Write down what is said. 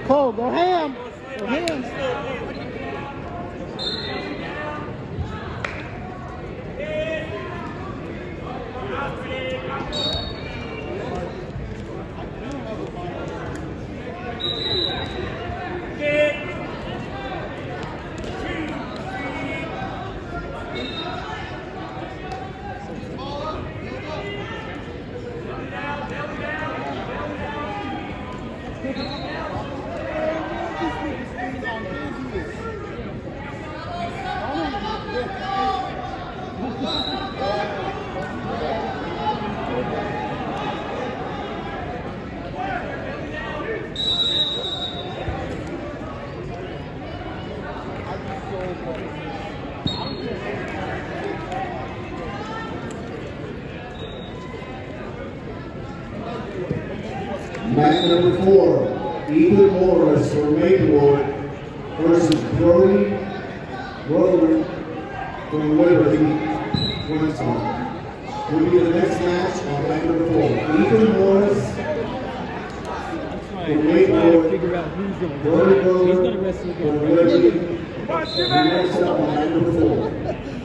Cole, go ham. Go ham. Match number 4, Ethan Morris from Maplewood versus Brody Rutherford from Liberty, Winston. Will be the next match on match number 4. Ethan Morris from Maplewood, Brody Rutherford from Liberty. Next up on match number 4.